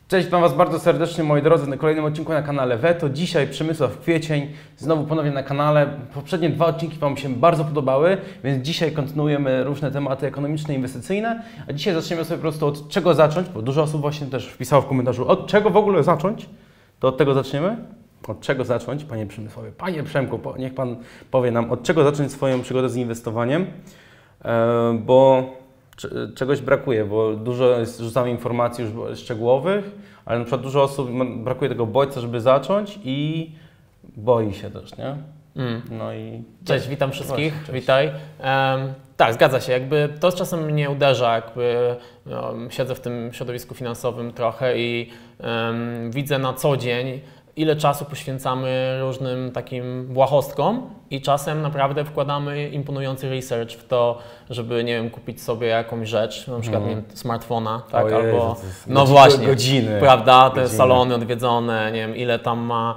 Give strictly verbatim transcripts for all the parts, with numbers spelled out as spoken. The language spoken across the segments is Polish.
Cześć, witam Was bardzo serdecznie, moi drodzy, na kolejnym odcinku na kanale Veto. Dzisiaj Przemysław Kwiecień, znowu ponownie na kanale. Poprzednie dwa odcinki Wam się bardzo podobały, więc dzisiaj kontynuujemy różne tematy ekonomiczne, inwestycyjne. A dzisiaj zaczniemy sobie po prostu od czego zacząć, bo dużo osób właśnie też wpisało w komentarzu, od czego w ogóle zacząć. To od tego zaczniemy? Od czego zacząć, Panie Przemysławie? Panie Przemku, niech Pan powie nam, od czego zacząć swoją przygodę z inwestowaniem, e, bo czegoś brakuje, bo dużo jest, rzucamy informacji już szczegółowych, ale na przykład dużo osób brakuje tego bodźca, żeby zacząć i boi się też, nie? Mm. No i... Cześć, witam wszystkich, Właśnie, cześć. witaj. Um, tak, zgadza się, jakby to czasem mnie uderza, jakby um, siedzę w tym środowisku finansowym trochę i um, widzę na co dzień, ile czasu poświęcamy różnym takim błahostkom i czasem naprawdę wkładamy imponujący research w to, żeby, nie wiem, kupić sobie jakąś rzecz, na przykład, mm. nie wiem, smartfona, tak, Ojej, albo, no właśnie, godziny, prawda, te godziny. salony salony odwiedzone, nie wiem, ile tam ma,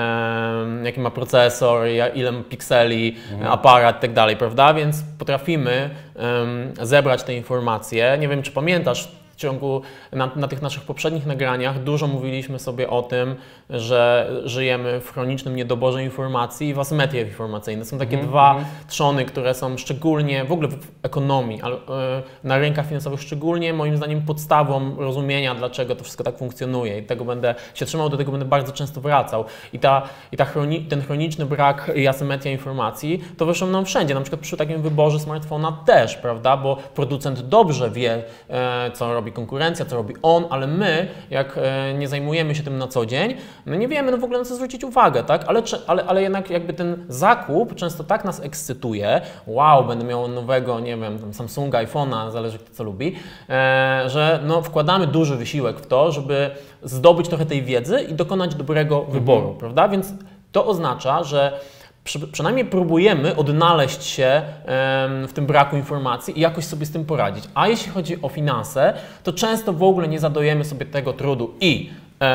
e, jaki ma procesor, ile ma pikseli, mm. aparat i tak dalej, prawda, więc potrafimy e, zebrać te informacje. Nie wiem, czy pamiętasz, w ciągu, na, na tych naszych poprzednich nagraniach dużo mówiliśmy sobie o tym, że żyjemy w chronicznym niedoborze informacji i w asymetrii informacyjnej. Są takie mm, dwa mm. trzony, które są szczególnie, w ogóle w ekonomii, ale na rynkach finansowych szczególnie, moim zdaniem, podstawą rozumienia, dlaczego to wszystko tak funkcjonuje. I tego będę się trzymał, do tego będę bardzo często wracał. I, ta, i ta chroni, ten chroniczny brak i asymetria informacji towarzyszą nam wszędzie, na przykład przy takim wyborze smartfona też, prawda, bo producent dobrze wie, e, co robi konkurencja, co robi on, ale my, jak e, nie zajmujemy się tym na co dzień, no nie wiemy no w ogóle na co zwrócić uwagę, tak? Ale, ale, ale jednak jakby ten zakup często tak nas ekscytuje, wow, będę miał nowego, nie wiem, tam Samsunga, iPhone'a, zależy kto co lubi, e, że no wkładamy duży wysiłek w to, żeby zdobyć trochę tej wiedzy i dokonać dobrego mhm. wyboru, prawda? Więc to oznacza, że Przy, przynajmniej próbujemy odnaleźć się em, w tym braku informacji i jakoś sobie z tym poradzić. A jeśli chodzi o finanse, to często w ogóle nie zadajemy sobie tego trudu i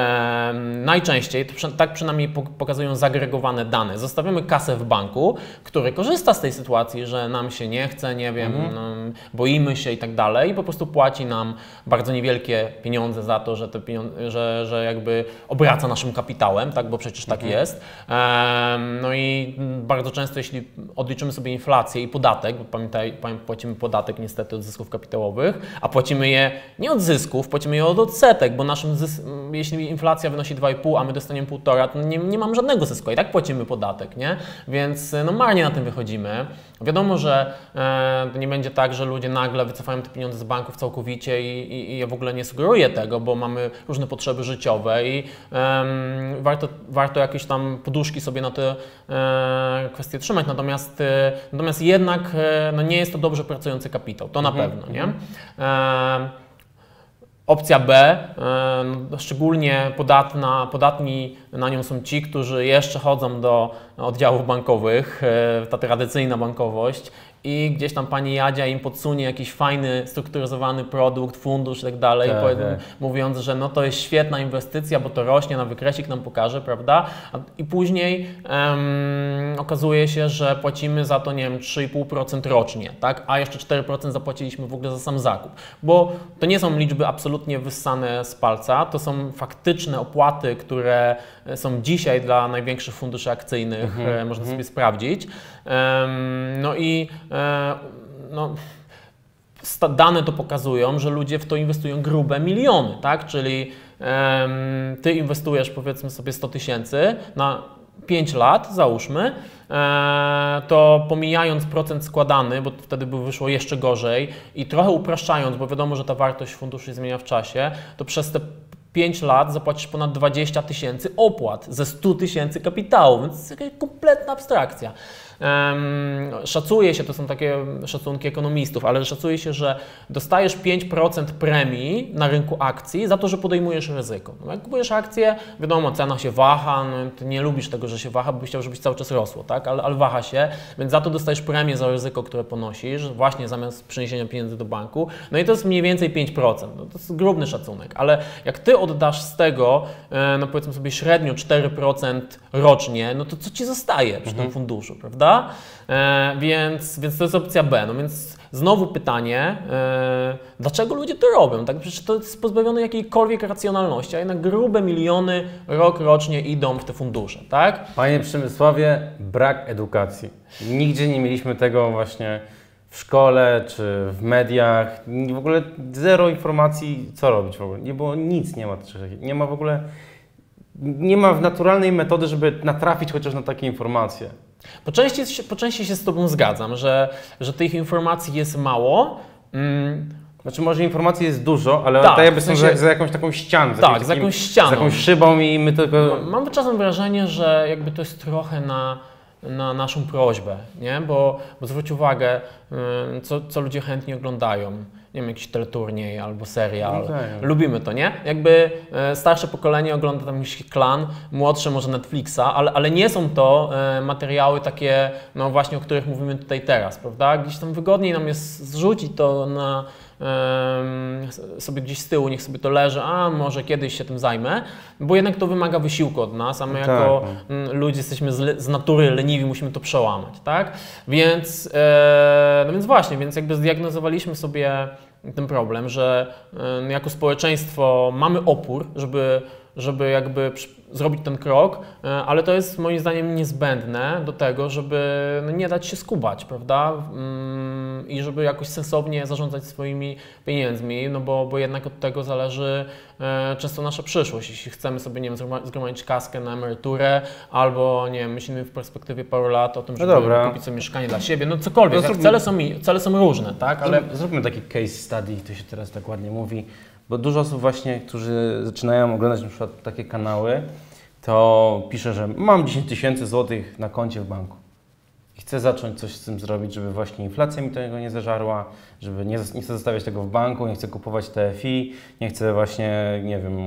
em, najczęściej, to przy, tak przynajmniej pokazują zagregowane dane, zostawiamy kasę w banku, który korzysta z tej sytuacji, że nam się nie chce, nie wiem, mhm. no, boimy się i tak dalej i po prostu płaci nam bardzo niewielkie pieniądze za to, że, te pieniądze, że, że jakby obraca naszym kapitałem, tak, bo przecież tak mhm. jest. Um, no i bardzo często, jeśli odliczymy sobie inflację i podatek, bo pamiętaj, płacimy podatek niestety od zysków kapitałowych, a płacimy je nie od zysków, płacimy je od odsetek, bo naszym zys jeśli inflacja wynosi dwa i pół, a my dostaniemy półtora, to nie, nie mam żadnego zysku, i tak płacimy podatek, nie? Więc no marnie na tym wychodzimy. Wiadomo, że e, to nie będzie tak, że ludzie nagle wycofają te pieniądze z banków całkowicie i, i, i ja w ogóle nie sugeruję tego, bo mamy różne potrzeby życiowe i e, warto, warto jakieś tam poduszki sobie na te e, kwestie trzymać, natomiast, e, natomiast jednak e, no nie jest to dobrze pracujący kapitał, to na mhm, pewno, nie? E, Opcja B, y, szczególnie podatna, podatni na nią są ci, którzy jeszcze chodzą do oddziałów bankowych, y, ta tradycyjna bankowość i gdzieś tam pani Jadzia im podsunie jakiś fajny, strukturyzowany produkt, fundusz i tak dalej, mówiąc, że no to jest świetna inwestycja, bo to rośnie, na wykresik nam pokaże, prawda? I później um, okazuje się, że płacimy za to, nie wiem, trzy i pół procent rocznie, tak? A jeszcze cztery procent zapłaciliśmy w ogóle za sam zakup, bo to nie są liczby absolutnie wyssane z palca, to są faktyczne opłaty, które są dzisiaj dla największych funduszy akcyjnych, mhm, można mhm. sobie sprawdzić. Um, no i no, dane to pokazują, że ludzie w to inwestują grube miliony, tak? Czyli um, ty inwestujesz powiedzmy sobie sto tysięcy na pięć lat, załóżmy, e, to pomijając procent składany, bo wtedy by wyszło jeszcze gorzej i trochę upraszczając, bo wiadomo, że ta wartość funduszu się zmienia w czasie, to przez te pięć lat zapłacisz ponad dwadzieścia tysięcy opłat ze stu tysięcy kapitału, więc to jest jakaś kompletna abstrakcja. Um, szacuje się, to są takie szacunki ekonomistów, ale szacuje się, że dostajesz pięć procent premii na rynku akcji za to, że podejmujesz ryzyko. No, jak kupujesz akcje, wiadomo, cena się waha, no, ty nie lubisz tego, że się waha, bo byś chciał, żebyś cały czas rosło, tak? ale, ale waha się, więc za to dostajesz premię za ryzyko, które ponosisz, właśnie zamiast przeniesienia pieniędzy do banku. No i to jest mniej więcej pięć procent, no, to jest grubny szacunek, ale jak ty oddasz z tego, no powiedzmy sobie średnio cztery procent rocznie, no to co ci zostaje przy mhm. tym funduszu, prawda? prawda? E, więc, więc to jest opcja B. No więc znowu pytanie, e, dlaczego ludzie to robią? Tak? Przecież to jest pozbawione jakiejkolwiek racjonalności, a jednak grube miliony rok rocznie idą w te fundusze, tak? Panie Przemysławie, brak edukacji. Nigdzie nie mieliśmy tego właśnie w szkole czy w mediach. W ogóle zero informacji, co robić w ogóle. Nie było nic, nie ma, nie ma w ogóle, nie ma naturalnej metody, żeby natrafić chociaż na takie informacje. Po części, po części się z Tobą zgadzam, że, że tych informacji jest mało. Mm. Znaczy może informacji jest dużo, ale tak, tak jakby są w sensie, za, za jakąś taką ścianą. Tak, za jakąś ścianą. Z jakąś szybą i my tylko... Mam czasem wrażenie, że jakby to jest trochę na, na naszą prośbę, nie? Bo, bo zwróć uwagę, co, co ludzie chętnie oglądają. Nie wiem, jakiś teleturniej albo serial. No tak. Lubimy to, nie? Jakby e, starsze pokolenie ogląda tam jakiś Klan, młodsze może Netflixa, ale, ale nie są to e, materiały takie, no właśnie, o których mówimy tutaj teraz, prawda? Gdzieś tam wygodniej nam jest zrzucić to na, e, sobie gdzieś z tyłu, niech sobie to leży, a może kiedyś się tym zajmę, bo jednak to wymaga wysiłku od nas, a my tak, jako no. m, ludzie jesteśmy z, z natury leniwi, musimy to przełamać, tak? Więc, e, no więc właśnie, więc jakby zdiagnozowaliśmy sobie ten problem, że y, jako społeczeństwo mamy opór, żeby, żeby jakby przy, zrobić ten krok, y, ale to jest moim zdaniem niezbędne do tego, żeby no, nie dać się skubać, prawda? Y, I żeby jakoś sensownie zarządzać swoimi pieniędzmi, no bo, bo jednak od tego zależy y, często nasza przyszłość. Jeśli chcemy sobie, nie wiem, zgromadzić kaskę na emeryturę, albo nie wiem, myślimy w perspektywie paru lat o tym, żeby no kupić sobie mieszkanie dla siebie, no cokolwiek. No, Tak, cele, są, cele są różne, tak? Ale Zróbmy taki case study, to się teraz tak ładnie mówi, bo dużo osób właśnie, którzy zaczynają oglądać na przykład takie kanały, to pisze, że mam dziesięć tysięcy złotych na koncie w banku i chcę zacząć coś z tym zrobić, żeby właśnie inflacja mi tego nie zażarła, żeby nie, nie chcę zostawiać tego w banku, nie chcę kupować T F I, nie chcę właśnie, nie wiem,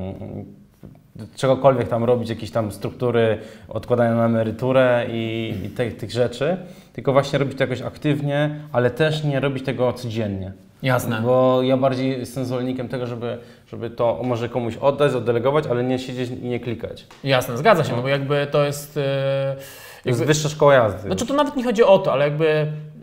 czegokolwiek tam robić, jakieś tam struktury odkładania na emeryturę i, i te, tych rzeczy, tylko właśnie robić to jakoś aktywnie, ale też nie robić tego codziennie. Jasne. Bo ja bardziej jestem zwolennikiem tego, żeby, żeby to może komuś oddać, oddelegować, ale nie siedzieć i nie klikać. Jasne, zgadza się, no bo jakby to jest... Yy, To jest wyższa szkoła jazdy. Znaczy to nawet nie chodzi o to, ale jakby...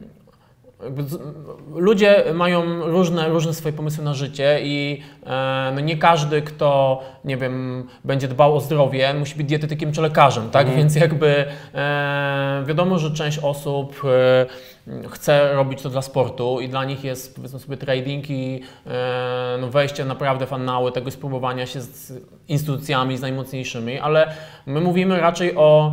jakby z, ludzie mają różne, różne swoje pomysły na życie i e, no nie każdy, kto, nie wiem, będzie dbał o zdrowie, musi być dietetykiem czy lekarzem, tak? Mhm. Więc jakby e, wiadomo, że część osób e, chce robić to dla sportu i dla nich jest, powiedzmy sobie, trading i e, no wejście naprawdę w annały tego spróbowania się z instytucjami, z najmocniejszymi, ale my mówimy raczej o,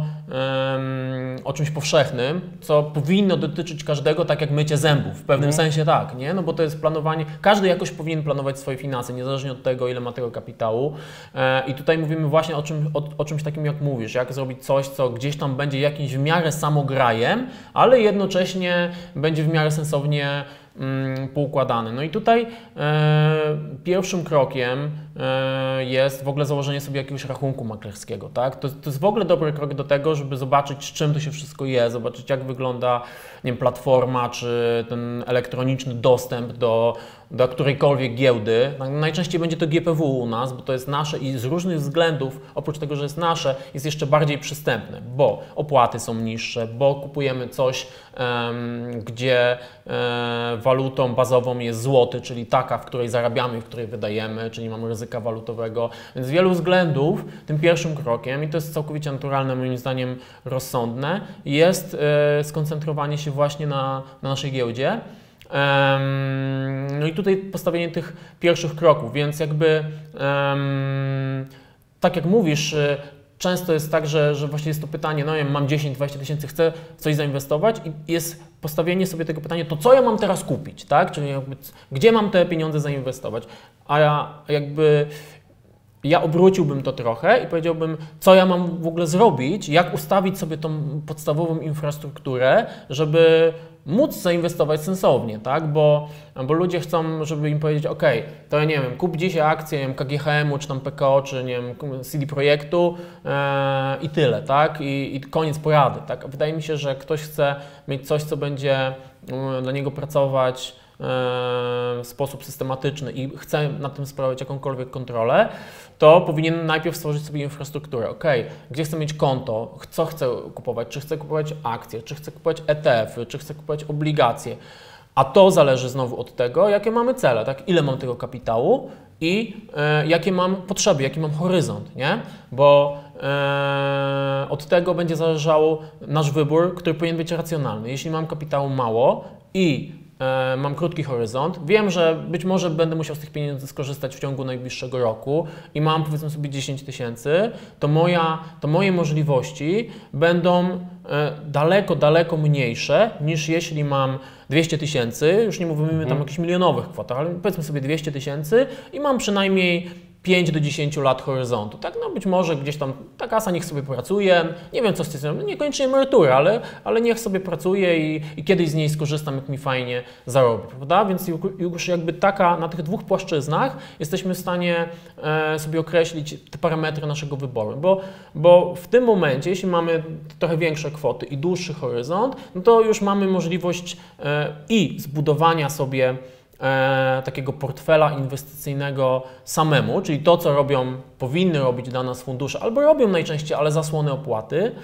e, o czymś powszechnym, co powinno dotyczyć każdego, tak jak mycie zębów. W pewnym Mhm. sensie tak, nie? No bo to jest planowanie, każdy jakoś powinien planować swoje finanse, niezależnie od tego, ile ma tego kapitału. E, I tutaj mówimy właśnie o, czym, o, o czymś takim, jak mówisz, jak zrobić coś, co gdzieś tam będzie jakimś w miarę samograjem, ale jednocześnie będzie w miarę sensownie mm, poukładany. No i tutaj e, pierwszym krokiem e, jest w ogóle założenie sobie jakiegoś rachunku maklerskiego, tak? To, to jest w ogóle dobry krok do tego, żeby zobaczyć, z czym to się wszystko je, zobaczyć, jak wygląda, nie wiem, platforma, czy ten elektroniczny dostęp do, do którejkolwiek giełdy. Najczęściej będzie to G P W u nas, bo to jest nasze i z różnych względów, oprócz tego, że jest nasze, jest jeszcze bardziej przystępne, bo opłaty są niższe, bo kupujemy coś, um, gdzie um, walutą bazową jest złoty, czyli taka, w której zarabiamy, w której wydajemy, czyli mamy ryzyka walutowego. Więc z wielu względów tym pierwszym krokiem, i to jest całkowicie naturalne, moim zdaniem rozsądne, jest e, skoncentrowanie się właśnie na, na naszej giełdzie. Um, no i tutaj postawienie tych pierwszych kroków, więc jakby um, tak jak mówisz, często jest tak, że, że właśnie jest to pytanie, no ja mam dziesięć dwadzieścia tysięcy, chcę w coś zainwestować i jest postawienie sobie tego pytania, to co ja mam teraz kupić, tak? Czyli jakby, gdzie mam te pieniądze zainwestować? A ja jakby ja obróciłbym to trochę i powiedziałbym, co ja mam w ogóle zrobić, jak ustawić sobie tą podstawową infrastrukturę, żeby móc zainwestować sensownie, tak? Bo, bo ludzie chcą, żeby im powiedzieć, ok, to ja nie wiem, kup dzisiaj akcję nie wiem, K G H M u, czy tam P K O, czy nie wiem, C D Projektu e, i tyle, tak? I, I koniec porady, tak? Wydaje mi się, że ktoś chce mieć coś, co będzie um, dla niego pracować w sposób systematyczny i chce nad tym sprawować jakąkolwiek kontrolę, to powinien najpierw stworzyć sobie infrastrukturę. Ok, gdzie chcę mieć konto, co chcę kupować, czy chcę kupować akcje, czy chcę kupować E T F y, czy chcę kupować obligacje. A to zależy znowu od tego, jakie mamy cele, tak? Ile mam tego kapitału i e, jakie mam potrzeby, jaki mam horyzont, nie? Bo e, od tego będzie zależało nasz wybór, który powinien być racjonalny. Jeśli mam kapitału mało i e, mam krótki horyzont, wiem, że być może będę musiał z tych pieniędzy skorzystać w ciągu najbliższego roku i mam powiedzmy sobie dziesięć tysięcy, to, moja, to moje możliwości będą e, daleko, daleko mniejsze niż jeśli mam dwieście tysięcy, już nie mówimy mhm. tam o jakichś milionowych kwotach, ale powiedzmy sobie dwieście tysięcy i mam przynajmniej pięć do dziesięciu lat horyzontu. Tak, no być może gdzieś tam ta kasa niech sobie pracuje, nie wiem co z tym, niekoniecznie emeryturę, ale, ale niech sobie pracuje i, i kiedyś z niej skorzystam, jak mi fajnie zarobi, prawda? Więc już jakby taka, na tych dwóch płaszczyznach jesteśmy w stanie e, sobie określić te parametry naszego wyboru, bo, bo w tym momencie, jeśli mamy trochę większe kwoty i dłuższy horyzont, no to już mamy możliwość e, i zbudowania sobie E, takiego portfela inwestycyjnego samemu, czyli to, co robią, powinny robić dla nas fundusze, albo robią najczęściej, ale zasłony opłaty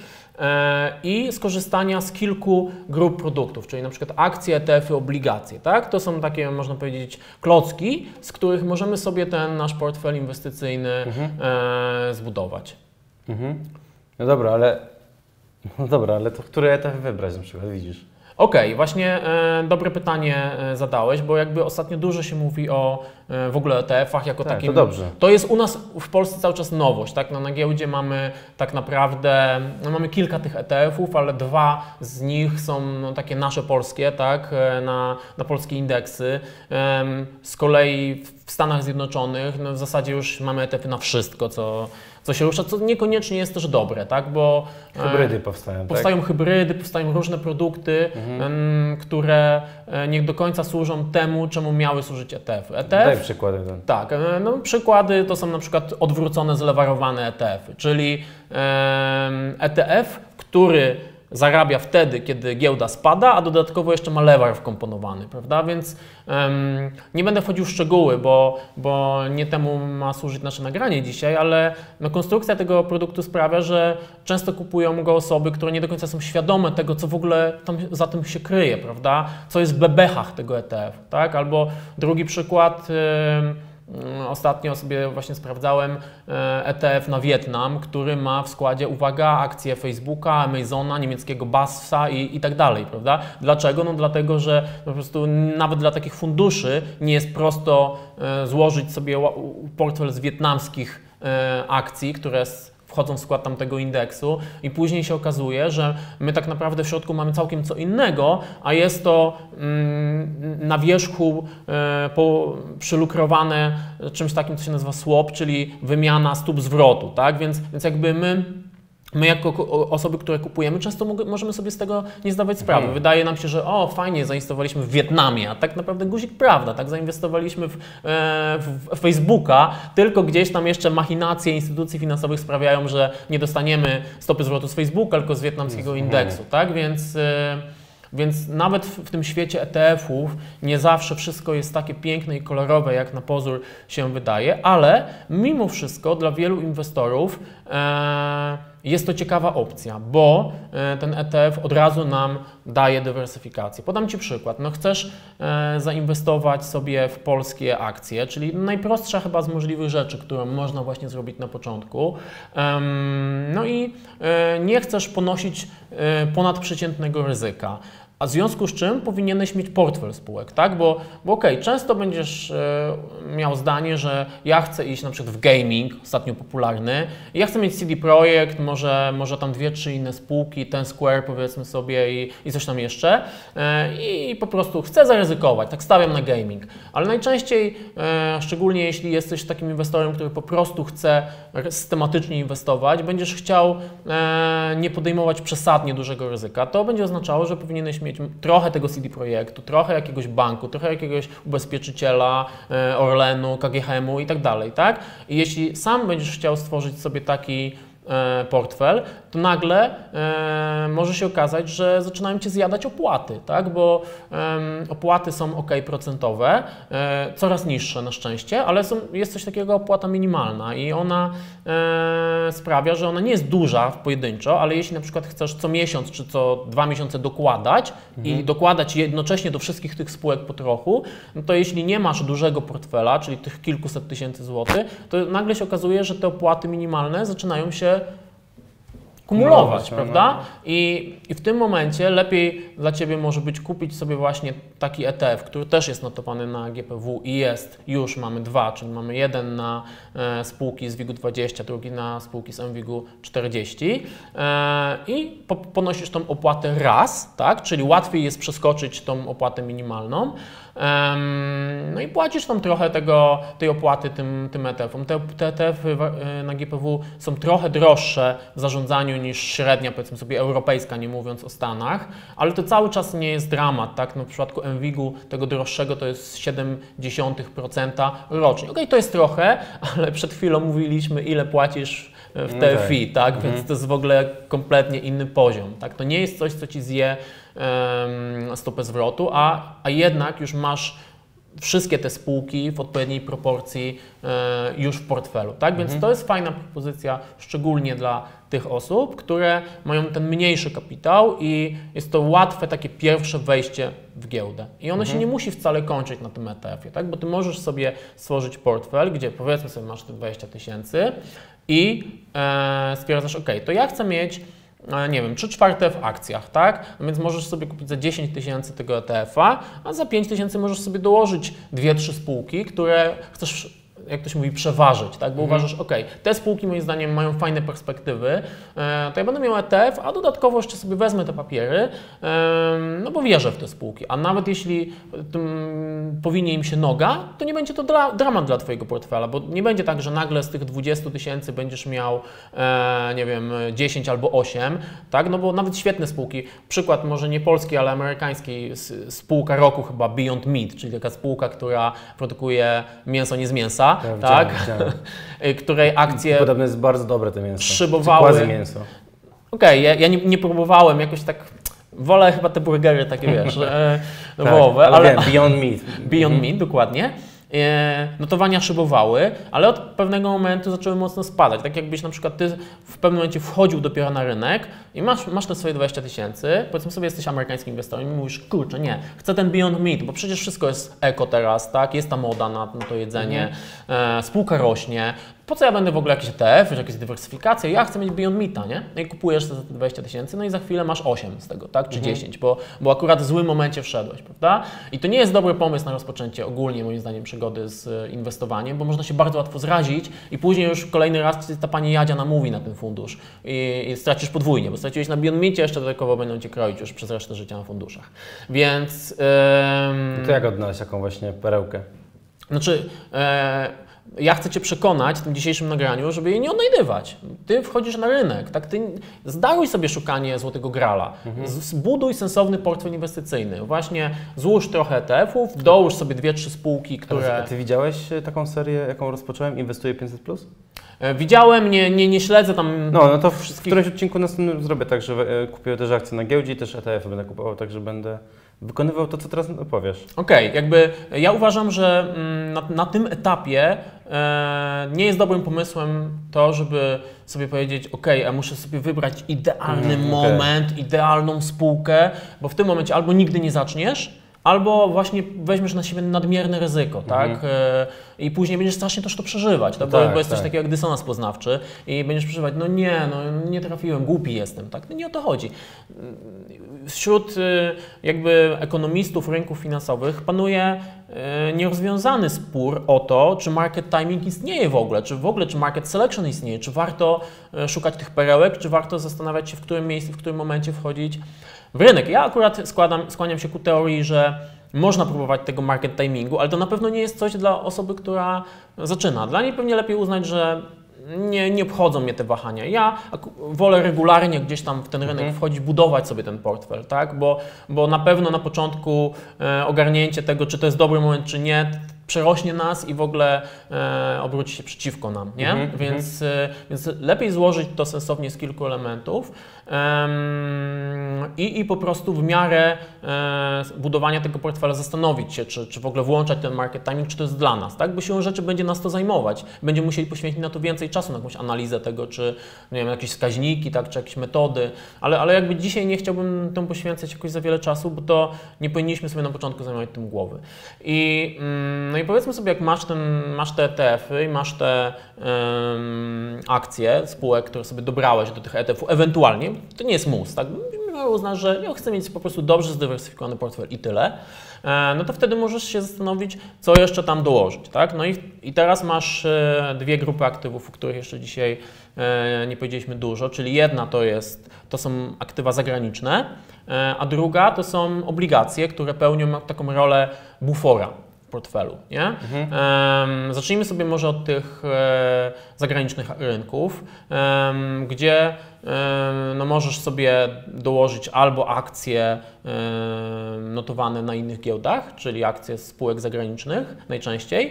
e, i skorzystania z kilku grup produktów, czyli na przykład akcje, E T F y, obligacje, tak? To są takie, można powiedzieć, klocki, z których możemy sobie ten nasz portfel inwestycyjny mhm. e, zbudować. Mhm. No dobra, ale no dobra, ale to który E T F wybrać na przykład, widzisz? Okej, okay, właśnie e, dobre pytanie e, zadałeś, bo jakby ostatnio dużo się mówi o e, w ogóle E T F ach jako tak, takim. To dobrze. To jest u nas w Polsce cały czas nowość, tak? No, na giełdzie mamy tak naprawdę, no, mamy kilka tych E T F ów, ale dwa z nich są no, takie nasze polskie, tak? Na, na polskie indeksy. E, z kolei w Stanach Zjednoczonych no, w zasadzie już mamy E T F y na wszystko, co co się rusza, co niekoniecznie jest też dobre, tak? Bo hybrydy powstają. Powstają tak? hybrydy, powstają różne produkty, mhm. um, które nie do końca służą temu, czemu miały służyć E T F y. E T F, Daj przykłady. Ten. Tak, no, przykłady to są na przykład odwrócone, zlewarowane E T F y, czyli um, E T F, który zarabia wtedy, kiedy giełda spada, a dodatkowo jeszcze ma lewar wkomponowany, prawda? Więc um, nie będę wchodził w szczegóły, bo, bo nie temu ma służyć nasze nagranie dzisiaj, ale no, konstrukcja tego produktu sprawia, że często kupują go osoby, które nie do końca są świadome tego, co w ogóle tam za tym się kryje, prawda? Co jest w bebechach tego E T F, tak? Albo drugi przykład. Yy, Ostatnio sobie właśnie sprawdzałem E T F na Wietnam, który ma w składzie, uwaga, akcje Facebooka, Amazona, niemieckiego Bassa i, i tak dalej, prawda? Dlaczego? No dlatego, że po prostu nawet dla takich funduszy nie jest prosto złożyć sobie portfel z wietnamskich akcji, które wchodzą w skład tamtego indeksu i później się okazuje, że my tak naprawdę w środku mamy całkiem co innego, a jest to mm, na wierzchu e, po, przylukrowane czymś takim, co się nazywa swap, czyli wymiana stóp zwrotu, tak? Więc, więc jakby my My jako osoby, które kupujemy, często możemy sobie z tego nie zdawać sprawy. Hmm. Wydaje nam się, że o, fajnie, zainwestowaliśmy w Wietnamie, a tak naprawdę guzik prawda, tak, zainwestowaliśmy w, e, w Facebooka, tylko gdzieś tam jeszcze machinacje instytucji finansowych sprawiają, że nie dostaniemy stopy zwrotu z Facebooka, tylko z wietnamskiego hmm. indeksu, tak, więc... E, Więc nawet w, w tym świecie E T F ów nie zawsze wszystko jest takie piękne i kolorowe, jak na pozór się wydaje, ale mimo wszystko dla wielu inwestorów e, jest to ciekawa opcja, bo e, ten E T F od razu nam daje dywersyfikację. Podam Ci przykład. No chcesz e, zainwestować sobie w polskie akcje, czyli najprostsza chyba z możliwych rzeczy, którą można właśnie zrobić na początku. E, no i e, nie chcesz ponosić e, ponadprzeciętnego ryzyka. A w związku z czym powinieneś mieć portfel spółek, tak? Bo, bo okej, okay, często będziesz e, miał zdanie, że ja chcę iść na przykład w gaming, ostatnio popularny, ja chcę mieć C D Projekt, może, może tam dwie, trzy inne spółki, ten Square powiedzmy sobie i, i coś tam jeszcze e, i po prostu chcę zaryzykować, tak stawiam na gaming. Ale najczęściej, e, szczególnie jeśli jesteś takim inwestorem, który po prostu chce systematycznie inwestować, będziesz chciał e, nie podejmować przesadnie dużego ryzyka, to będzie oznaczało, że powinieneś mieć trochę tego C D Projektu, trochę jakiegoś banku, trochę jakiegoś ubezpieczyciela, Orlenu, K G H M u i tak dalej, tak? I jeśli sam będziesz chciał stworzyć sobie taki e, portfel, to nagle e, może się okazać, że zaczynają Cię zjadać opłaty, tak? Bo e, opłaty są ok procentowe, e, coraz niższe na szczęście, ale są, jest coś takiego opłata minimalna i ona e, sprawia, że ona nie jest duża w pojedynczo, ale jeśli na przykład chcesz co miesiąc czy co dwa miesiące dokładać mhm. i dokładać jednocześnie do wszystkich tych spółek po trochu, no to jeśli nie masz dużego portfela, czyli tych kilkuset tysięcy złotych, to nagle się okazuje, że te opłaty minimalne zaczynają się kumulować, prawda? No. I, I w tym momencie lepiej dla Ciebie może być kupić sobie właśnie taki E T F, który też jest notowany na G P W i jest, już mamy dwa, czyli mamy jeden na e, spółki z WIG-u dwadzieścia, drugi na spółki z M WIG-u czterdzieści e, i po, ponosisz tą opłatę raz, tak? Czyli łatwiej jest przeskoczyć tą opłatę minimalną. No i płacisz tam trochę tego, tej opłaty tym, tym E T F-om. Te, te E T F-y na G P W są trochę droższe w zarządzaniu niż średnia, powiedzmy sobie, europejska, nie mówiąc o Stanach, ale to cały czas nie jest dramat, tak? No w przypadku M WIG-u tego droższego to jest siedem przecinek pięć procent rocznie. Okej, to jest trochę, ale przed chwilą mówiliśmy, ile płacisz w T F I, no tak? tak? Mhm. Więc to jest w ogóle kompletnie inny poziom, tak? To nie jest coś, co Ci zje um, stopę zwrotu, a, a jednak już masz wszystkie te spółki w odpowiedniej proporcji e, już w portfelu, tak? Więc mhm. to jest fajna propozycja, szczególnie dla tych osób, które mają ten mniejszy kapitał i jest to łatwe takie pierwsze wejście w giełdę. I ono mhm. się nie musi wcale kończyć na tym E T F-ie, tak? Bo Ty możesz sobie stworzyć portfel, gdzie powiedzmy sobie masz te dwadzieścia tysięcy i e, stwierdzasz, ok, to ja chcę mieć nie wiem, trzy czwarte w akcjach, tak? A więc możesz sobie kupić za dziesięć tysięcy tego E T F-a, a za pięć tysięcy możesz sobie dołożyć dwie, trzy spółki, które chcesz, jak to się mówi, przeważyć, tak? Bo mhm. uważasz, ok, te spółki moim zdaniem mają fajne perspektywy, to ja będę miał E T F, a dodatkowo jeszcze sobie wezmę te papiery, no bo wierzę w te spółki. A nawet jeśli um, powinie im się noga, to nie będzie to dra dramat dla Twojego portfela, bo nie będzie tak, że nagle z tych dwudziestu tysięcy będziesz miał, e, nie wiem, dziesięć albo osiem, tak? No bo nawet świetne spółki, przykład może nie polski, ale amerykański, spółka roku chyba Beyond Meat, czyli taka spółka, która produkuje mięso nie z mięsa, ja, tak? Widziałem, widziałem. Której akcje podobno jest bardzo dobre to mięso. Szybowały. Quasi mięso. Okej, okay, ja, ja nie, nie próbowałem, jakoś tak wolę chyba te burgery takie, wiesz, e, tak, wołowe, ale, ale wiem, Beyond Meat. Beyond mm. Meat, dokładnie. E, notowania szybowały, ale od pewnego momentu zaczęły mocno spadać. Tak jakbyś na przykład Ty w pewnym momencie wchodził dopiero na rynek i masz, masz te swoje dwadzieścia tysięcy, powiedzmy sobie jesteś amerykańskim inwestorem i mówisz, kurczę, nie, chcę ten Beyond Meat, bo przecież wszystko jest eko teraz, tak, jest ta moda na, na to jedzenie, mm. e, spółka rośnie, po co ja będę w ogóle jakiś E T F, jakieś dywersyfikacje, ja chcę mieć Beyond Meata, nie? No i kupujesz za te dwadzieścia tysięcy, no i za chwilę masz osiem z tego, tak, czy mhm. dziesięć, bo, bo akurat w złym momencie wszedłeś, prawda? I to nie jest dobry pomysł na rozpoczęcie ogólnie, moim zdaniem, przygody z inwestowaniem, bo można się bardzo łatwo zrazić i później już kolejny raz ta pani Jadzia namówi na ten fundusz i, i stracisz podwójnie, bo straciłeś na Beyond Meatie, jeszcze dodatkowo będą Cię kroić już przez resztę życia na funduszach. Więc... Ym... To jak odnaleźć taką właśnie perełkę? Znaczy... Yy... Ja chcę Cię przekonać w tym dzisiejszym nagraniu, żeby jej nie odnajdywać. Ty wchodzisz na rynek, tak? Ty zdaruj sobie szukanie złotego grala. Mhm. Zbuduj sensowny portfel inwestycyjny. Właśnie złóż trochę E T F-ów, dołóż sobie dwie, trzy spółki, które... A Ty widziałeś taką serię, jaką rozpocząłem, Inwestuję pięćset plus? Widziałem, nie, nie, nie śledzę tam... No, no to w, w którymś odcinku następnym zrobię tak, że kupię też akcje na giełdzie i też E T F-y będę kupował, tak że będę wykonywał to, co teraz powiesz. Okej, okay, jakby ja uważam, że na, na tym etapie e, nie jest dobrym pomysłem to, żeby sobie powiedzieć, ok, ja muszę sobie wybrać idealny mm, moment, okay. idealną spółkę, bo w tym momencie albo nigdy nie zaczniesz, albo właśnie weźmiesz na siebie nadmierne ryzyko, tak? Mhm. I później będziesz strasznie też to przeżywać, tak? Bo, tak, bo jest tak. coś takiego jak dysonans poznawczy i będziesz przeżywać, no nie, no nie trafiłem, głupi jestem, tak? No nie o to chodzi. Wśród jakby ekonomistów rynków finansowych panuje nierozwiązany spór o to, czy market timing istnieje w ogóle, czy w ogóle, czy market selection istnieje, czy warto szukać tych perełek, czy warto zastanawiać się, w którym miejscu, w którym momencie wchodzić w rynek. Ja akurat składam, skłaniam się ku teorii, że można próbować tego market timingu, ale to na pewno nie jest coś dla osoby, która zaczyna. Dla niej pewnie lepiej uznać, że nie, nie obchodzą mnie te wahania. Ja wolę regularnie gdzieś tam w ten rynek mhm. wchodzić, budować sobie ten portfel, tak? Bo, bo na pewno na początku e, ogarnięcie tego, czy to jest dobry moment, czy nie, przerośnie nas i w ogóle e, obróci się przeciwko nam, nie? Mm-hmm. Więc, e, więc lepiej złożyć to sensownie z kilku elementów e, i, i po prostu w miarę e, budowania tego portfela zastanowić się, czy, czy w ogóle włączać ten market timing, czy to jest dla nas, tak? Bo siłą rzeczy będzie nas to zajmować. Będziemy musieli poświęcić na to więcej czasu, na jakąś analizę tego, czy nie wiem, jakieś wskaźniki, tak, czy jakieś metody, ale, ale jakby dzisiaj nie chciałbym temu poświęcać jakoś za wiele czasu, bo to nie powinniśmy sobie na początku zajmować tym głowy. I, no i powiedzmy sobie, jak masz, ten, masz te E T F-y i masz te um, akcje spółek, które sobie dobrałeś do tych E T F-ów, ewentualnie, to nie jest mus, tak? Uznasz, że ja chcę mieć po prostu dobrze zdywersyfikowany portfel i tyle, no to wtedy możesz się zastanowić, co jeszcze tam dołożyć, tak? No i, i teraz masz dwie grupy aktywów, o których jeszcze dzisiaj nie powiedzieliśmy dużo, czyli jedna to jest, to są aktywa zagraniczne, a druga to są obligacje, które pełnią taką rolę bufora w portfelu, nie? Mhm. Um, zacznijmy sobie może od tych e, zagranicznych rynków, um, gdzie no możesz sobie dołożyć albo akcje notowane na innych giełdach, czyli akcje spółek zagranicznych najczęściej,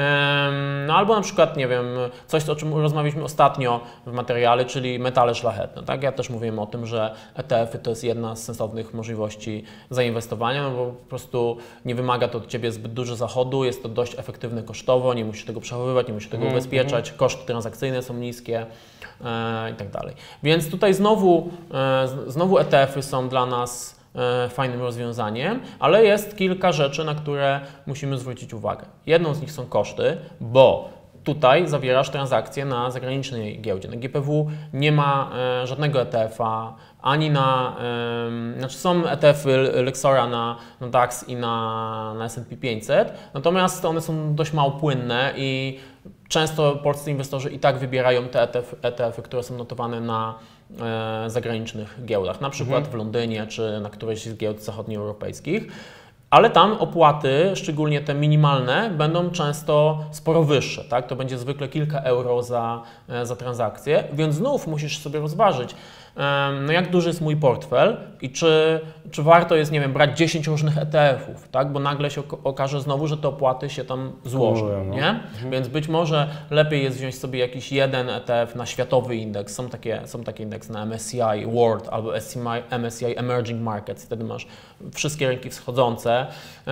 no albo na przykład, nie wiem, coś, o czym rozmawialiśmy ostatnio w materiale, czyli metale szlachetne. Tak? Ja też mówiłem o tym, że E T F-y to jest jedna z sensownych możliwości zainwestowania, no bo po prostu nie wymaga to od Ciebie zbyt dużo zachodu, jest to dość efektywne kosztowo, nie musisz tego przechowywać, nie musisz tego mm, ubezpieczać, mm. koszty transakcyjne są niskie e, i tak dalej. Więc tutaj znowu, e, znowu E T F-y są dla nas e, fajnym rozwiązaniem, ale jest kilka rzeczy, na które musimy zwrócić uwagę. Jedną z nich są koszty, bo tutaj zawierasz transakcje na zagranicznej giełdzie. Na G P W nie ma e, żadnego E T F-a, ani na, e, znaczy są E T F-y Lexora na, na DAX i na, na S and P pięćset, natomiast one są dość mało płynne i często polscy inwestorzy i tak wybierają te E T F-y, które są notowane na e, zagranicznych giełdach, na przykład mhm. w Londynie czy na którejś z giełd zachodnioeuropejskich. Ale tam opłaty, szczególnie te minimalne, będą często sporo wyższe. Tak? To będzie zwykle kilka euro za, za transakcję, więc znów musisz sobie rozważyć, no jak duży jest mój portfel i czy, czy warto jest, nie wiem, brać dziesięć różnych E T F-ów, tak? Bo nagle się okaże znowu, że te opłaty się tam złożą, no. nie? Mhm. Więc być może lepiej jest wziąć sobie jakiś jeden E T F na światowy indeks, są takie, są takie indeksy na M S C I World albo M S C I Emerging Markets, wtedy masz wszystkie rynki wschodzące,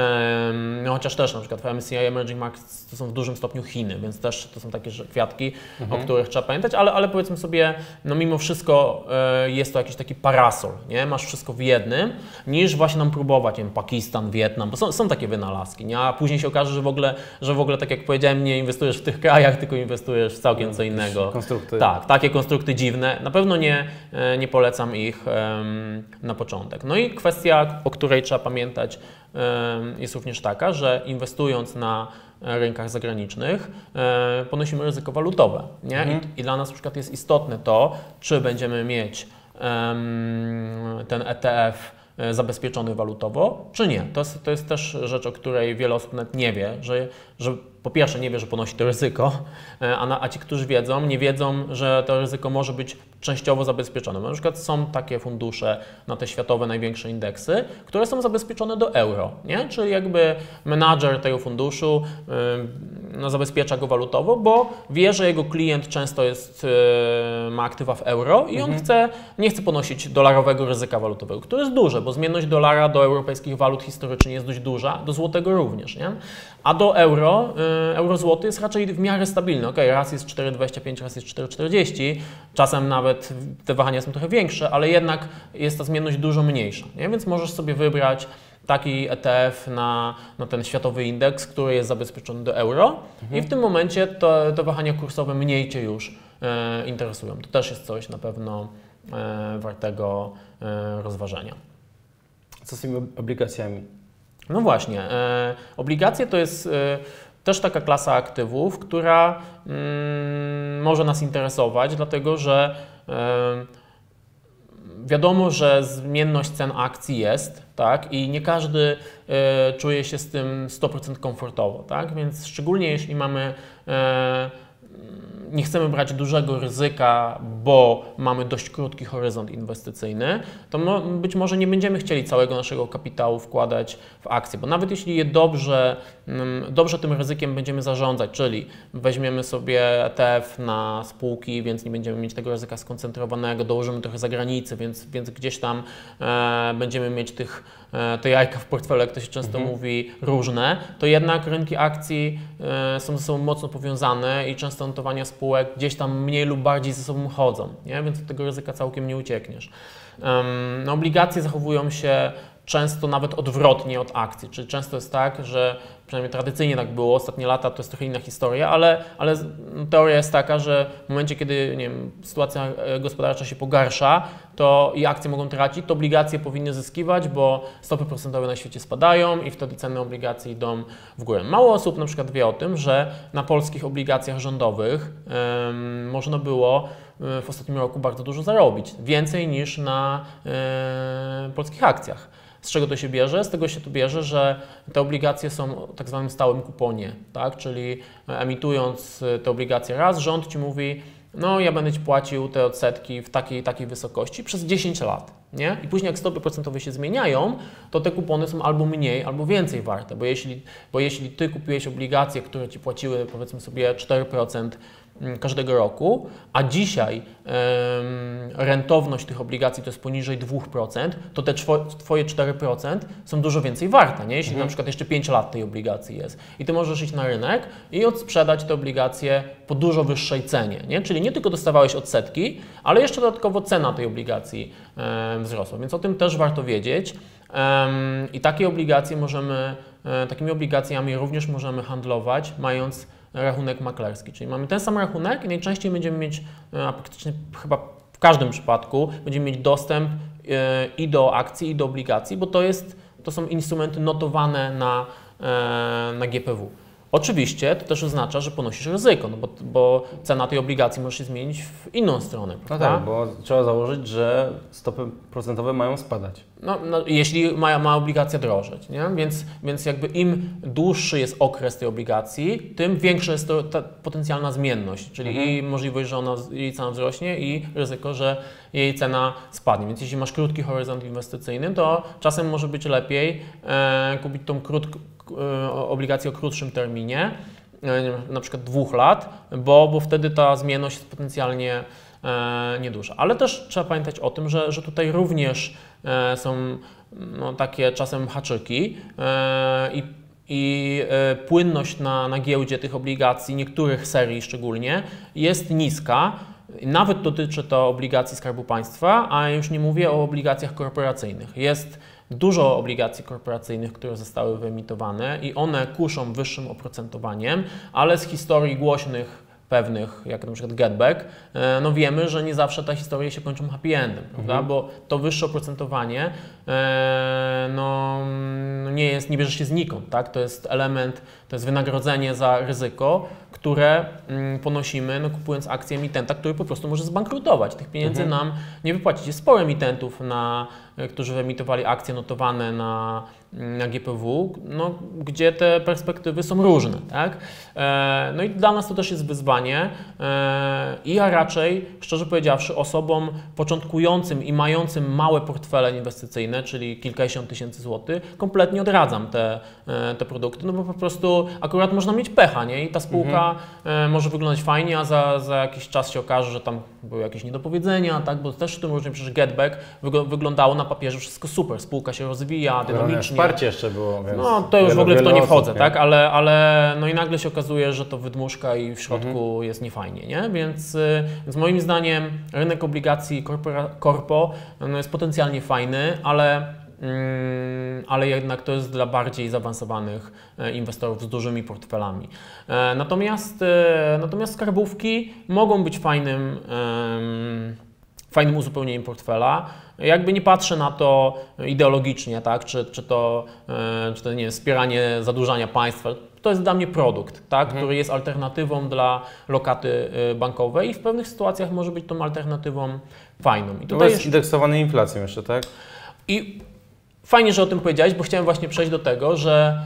no chociaż też na przykład w M S C I Emerging Markets to są w dużym stopniu Chiny, więc też to są takie kwiatki, mhm. o których trzeba pamiętać, ale, ale powiedzmy sobie, no mimo wszystko jest to jakiś taki parasol, nie? Masz wszystko w jednym, niż właśnie nam próbować, nie wiem, Pakistan, Wietnam, bo są, są takie wynalazki, nie? A później się okaże, że w ogóle, że w ogóle, tak jak powiedziałem, nie inwestujesz w tych krajach, tylko inwestujesz w całkiem co innego. Konstrukty. Tak, takie konstrukty dziwne. Na pewno nie, nie polecam ich um, na początek. No i kwestia, o której trzeba pamiętać, um, jest również taka, że inwestując na rynkach zagranicznych e, ponosimy ryzyko walutowe, nie? Mhm. I, I dla nas na przykład jest istotne to, czy będziemy mieć um, ten E T F zabezpieczony walutowo, czy nie. To jest, to jest też rzecz, o której wiele osób nawet nie wie, że, że po pierwsze nie wie, że ponosi to ryzyko, a, na, a ci, którzy wiedzą, nie wiedzą, że to ryzyko może być częściowo zabezpieczone. Na przykład są takie fundusze na te światowe największe indeksy, które są zabezpieczone do euro, nie? Czyli jakby menadżer tego funduszu yy, no, zabezpiecza go walutowo, bo wie, że jego klient często jest, yy, ma aktywa w euro i on mhm. chce, nie chce ponosić dolarowego ryzyka walutowego, które jest duże, bo zmienność dolara do europejskich walut historycznie jest dość duża, do złotego również, nie? A do euro, yy, euro-złoty jest raczej w miarę stabilny. Ok, raz jest cztery dwadzieścia pięć, raz jest cztery czterdzieści, czasem nawet te wahania są trochę większe, ale jednak jest ta zmienność dużo mniejsza, nie? Więc możesz sobie wybrać taki E T F na, na ten światowy indeks, który jest zabezpieczony do euro mhm. i w tym momencie to, te wahania kursowe mniej Cię już e, interesują. To też jest coś na pewno e, wartego e, rozważenia. Co z tymi obligacjami? No właśnie, e, obligacje to jest e, też taka klasa aktywów, która mm, może nas interesować, dlatego że e, wiadomo, że zmienność cen akcji jest, tak, i nie każdy e, czuje się z tym sto procent komfortowo, tak, więc szczególnie jeśli mamy e, nie chcemy brać dużego ryzyka, bo mamy dość krótki horyzont inwestycyjny, to mo być może nie będziemy chcieli całego naszego kapitału wkładać w akcje, bo nawet jeśli je dobrze, dobrze tym ryzykiem będziemy zarządzać, czyli weźmiemy sobie E T F na spółki, więc nie będziemy mieć tego ryzyka skoncentrowanego, dołożymy trochę za granicę, więc, więc gdzieś tam e, będziemy mieć tych, e, te jajka w portfelu, jak to się często mhm. mówi, różne, to jednak rynki akcji e, są ze sobą mocno powiązane i często notowania spółek gdzieś tam mniej lub bardziej ze sobą chodzą, nie? Więc od tego ryzyka całkiem nie uciekniesz. Um, no, obligacje zachowują się często nawet odwrotnie od akcji, czyli często jest tak, że przynajmniej tradycyjnie tak było, ostatnie lata to jest trochę inna historia, ale, ale teoria jest taka, że w momencie, kiedy nie wiem, sytuacja gospodarcza się pogarsza, to i akcje mogą tracić, to obligacje powinny zyskiwać, bo stopy procentowe na świecie spadają i wtedy ceny obligacji idą w górę. Mało osób na przykład wie o tym, że na polskich obligacjach rządowych um, można było w ostatnim roku bardzo dużo zarobić, więcej niż na e, polskich akcjach. Z czego to się bierze? Z tego się to bierze, że te obligacje są o tak zwanym stałym kuponie, tak? Czyli emitując te obligacje raz, rząd Ci mówi, no ja będę Ci płacił te odsetki w takiej takiej wysokości przez dziesięć lat, nie? I później jak stopy procentowe się zmieniają, to te kupony są albo mniej, albo więcej warte, bo jeśli, bo jeśli Ty kupiłeś obligacje, które Ci płaciły powiedzmy sobie cztery procent każdego roku, a dzisiaj ym, rentowność tych obligacji to jest poniżej dwa procent, to te Twoje cztery procent są dużo więcej warte, nie? Jeśli mhm. na przykład jeszcze pięć lat tej obligacji jest. I Ty możesz iść na rynek i odsprzedać te obligacje po dużo wyższej cenie, nie? Czyli nie tylko dostawałeś odsetki, ale jeszcze dodatkowo cena tej obligacji ym, wzrosła, więc o tym też warto wiedzieć. Ym, I takie obligacje możemy, y, takimi obligacjami również możemy handlować, mając rachunek maklerski, czyli mamy ten sam rachunek i najczęściej będziemy mieć, a praktycznie chyba w każdym przypadku, będziemy mieć dostęp i do akcji, i do obligacji, bo to, jest, to są instrumenty notowane na, na G P W. Oczywiście to też oznacza, że ponosisz ryzyko, no bo, bo cena tej obligacji może się zmienić w inną stronę. No tak, bo trzeba założyć, że stopy procentowe mają spadać. No, no, jeśli ma, ma obligacja drożeć, nie? Więc, więc jakby im dłuższy jest okres tej obligacji, tym większa jest to ta potencjalna zmienność, czyli mhm. i możliwość, że ona, jej cena wzrośnie i ryzyko, że jej cena spadnie. Więc jeśli masz krótki horyzont inwestycyjny, to czasem może być lepiej e, kupić tą krótką obligacje o krótszym terminie, na przykład dwóch lat, bo, bo wtedy ta zmienność jest potencjalnie e, nieduża. Ale też trzeba pamiętać o tym, że, że tutaj również e, są no, takie czasem haczyki e, i, i e, płynność na, na giełdzie tych obligacji, niektórych serii szczególnie, jest niska. Nawet dotyczy to obligacji Skarbu Państwa, a już nie mówię o obligacjach korporacyjnych. Jest dużo obligacji korporacyjnych, które zostały wyemitowane i one kuszą wyższym oprocentowaniem, ale z historii głośnych pewnych, jak na przykład Getback, no wiemy, że nie zawsze te historie się kończą happy endem, prawda? Mhm. Bo to wyższe oprocentowanie no, nie jest, nie bierze się znikąd, tak? To jest element, to jest wynagrodzenie za ryzyko, które ponosimy, no, kupując akcje emitenta, który po prostu może zbankrutować. Tych pieniędzy mhm. nam nie wypłacić. Jest sporo emitentów, na, którzy wyemitowali akcje notowane na, na G P W, no, gdzie te perspektywy są różne. Tak? E, no i dla nas to też jest wyzwanie e, i ja raczej, szczerze powiedziawszy, osobom początkującym i mającym małe portfele inwestycyjne, czyli kilkadziesiąt tysięcy złotych, kompletnie odradzam te, te produkty, no bo po prostu akurat można mieć pecha, nie? I ta spółka mhm. może wyglądać fajnie, a za, za jakiś czas się okaże, że tam były jakieś niedopowiedzenia, tak? Bo też w tym różnie przecież Getback wyglądało na papierze wszystko super, spółka się rozwija dynamicznie. Wsparcie jeszcze było, więc no to już w ogóle w to nie wchodzę, osób, tak? Ale, ale no i nagle się okazuje, że to wydmuszka i w środku mhm. jest niefajnie, nie? Więc, więc moim zdaniem rynek obligacji korpora, korpo no jest potencjalnie fajny, ale ale jednak to jest dla bardziej zaawansowanych inwestorów z dużymi portfelami. Natomiast, natomiast skarbówki mogą być fajnym, fajnym uzupełnieniem portfela. Jakby nie patrzę na to ideologicznie, tak? czy, czy to, czy to nie wiem, wspieranie zadłużania państwa. To jest dla mnie produkt, tak? Mhm. który jest alternatywą dla lokaty bankowej i w pewnych sytuacjach może być tą alternatywą fajną. I tutaj to jest indeksowane inflacją jeszcze, tak? I Fajnie, że o tym powiedziałeś, bo chciałem właśnie przejść do tego, że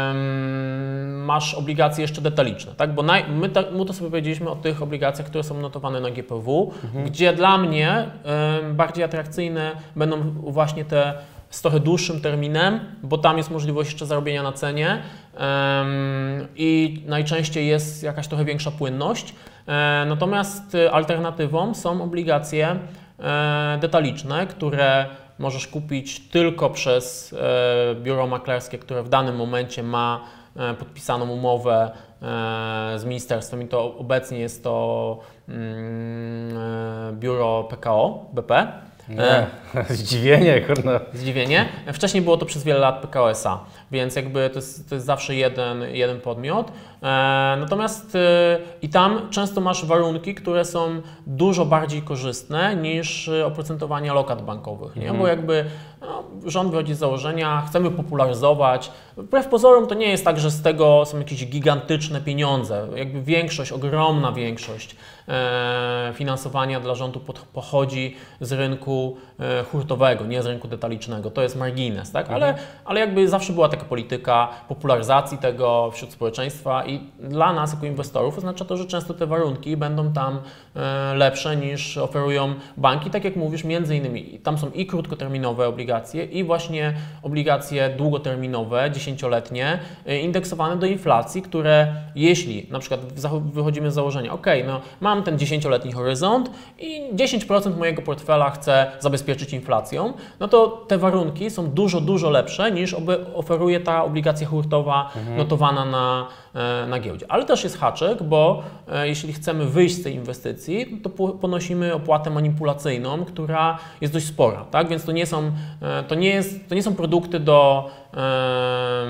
um, masz obligacje jeszcze detaliczne, tak? Bo naj, my, ta, my to sobie powiedzieliśmy o tych obligacjach, które są notowane na G P W, mhm. gdzie dla mnie um, bardziej atrakcyjne będą właśnie te z trochę dłuższym terminem, bo tam jest możliwość jeszcze zarobienia na cenie um, i najczęściej jest jakaś trochę większa płynność. E, natomiast alternatywą są obligacje e, detaliczne, które możesz kupić tylko przez e, biuro maklerskie, które w danym momencie ma e, podpisaną umowę e, z ministerstwem i to obecnie jest to mm, e, biuro P K O B P. Nie, zdziwienie, kurde. Zdziwienie. Wcześniej było to przez wiele lat P K O S A, więc jakby to jest, to jest zawsze jeden, jeden podmiot. E, natomiast e, i tam często masz warunki, które są dużo bardziej korzystne niż oprocentowania lokat bankowych, nie? Mhm. Bo jakby no, rząd wychodzi z założenia, chcemy popularyzować. Wbrew pozorom to nie jest tak, że z tego są jakieś gigantyczne pieniądze. Jakby większość, ogromna większość e, finansowania dla rządu pod, pochodzi z rynku e, hurtowego, nie z rynku detalicznego. To jest margines, tak? Ale, ale jakby zawsze była taka polityka popularyzacji tego wśród społeczeństwa i dla nas jako inwestorów oznacza to, że często te warunki będą tam e, lepsze niż oferują banki. Tak jak mówisz, między innymi tam są i krótkoterminowe obligacje i właśnie obligacje długoterminowe, dziesięcioletnie, e, indeksowane do inflacji, które jeśli na przykład wychodzimy z założenia, ok, no mam ten dziesięcioletni horyzont i dziesięć procent mojego portfela chcę zabezpieczyć inflacją, no to te warunki są dużo, dużo lepsze niż oferuje ta obligacja hurtowa mhm. notowana na, na giełdzie. Ale też jest haczyk, bo e, jeśli chcemy wyjść z tej inwestycji, to ponosimy opłatę manipulacyjną, która jest dość spora, tak? Więc to nie są, e, to nie jest, to nie są produkty do, e,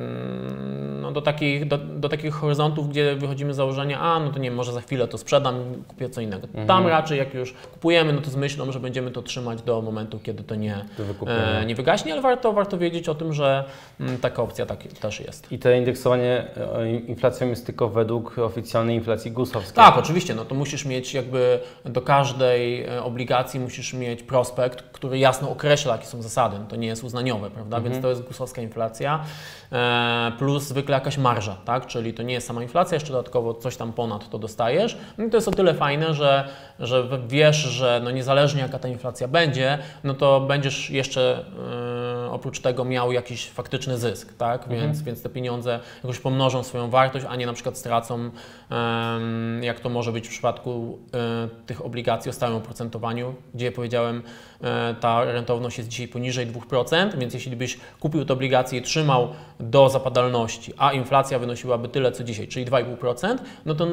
no, do, takich, do, do takich horyzontów, gdzie wychodzimy z założenia, a no to nie wiem, może za chwilę to sprzedam, kupię co innego. Mhm. Tam raczej jak już kupujemy, no to z myślą, że będziemy to trzymać do momentu, kiedy to nie, e, nie wygaśnie, ale warto, warto wiedzieć o tym, że m, taka opcja tak, też jest. I to indeksowanie inflacją jest tylko według oficjalnej inflacji gusowskiej. Tak, oczywiście, no to musisz mieć jakby do każdej obligacji musisz mieć prospekt, który jasno określa, jakie są zasady. No to nie jest uznaniowe, prawda? Mhm. Więc to jest gusowska inflacja e, plus zwykle jakaś marża, tak? Czyli to nie jest sama inflacja, jeszcze dodatkowo coś tam ponad to dostajesz. No i to jest o tyle fajne, że, że wiesz, że no niezależnie jaka ta inflacja będzie, no to będziesz jeszcze e, oprócz tego miał jakiś faktyczny zysk, tak? Mhm. Więc, więc te pieniądze jakoś pomnożą swoją wartość, a nie na przykład stracą, jak to może być w przypadku tych obligacji o stałym oprocentowaniu, gdzie powiedziałem, ta rentowność jest dzisiaj poniżej dwóch procent, więc jeśli byś kupił te obligacje i trzymał do zapadalności, a inflacja wynosiłaby tyle co dzisiaj, czyli dwa i pół procent, no to